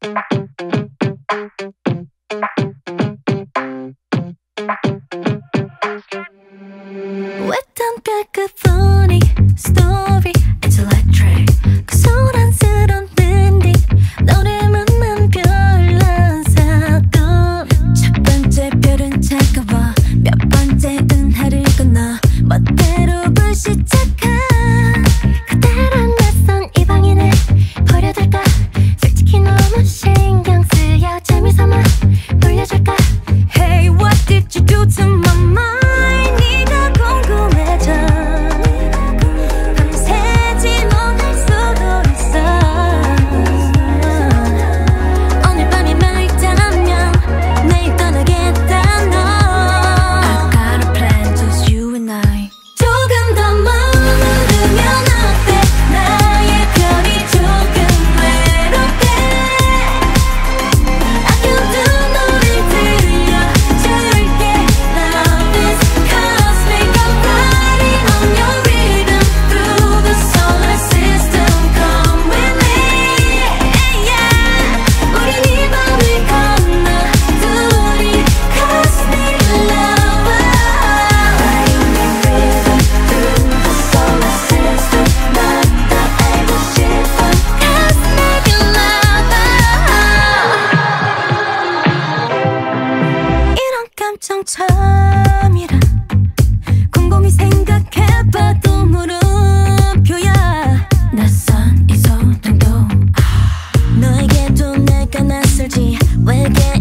Wet cacophony story, it's electric. 그 소란스런 밴딩 노래만만 별난 사건. 첫 번째 별은 차가워 몇 번째 은하를 건너 멋대로 불시착한 그대란 낯선 이 방에는 버려둘까. 솔직히 너무 신경 쓰여 재미삼아 돌려줄까. Hey, what did you do to my mind? 처음이란 곰곰이 생각해봐도 물음표야. 낯선 이 소동도 너에게도 내가 낯설지. 외계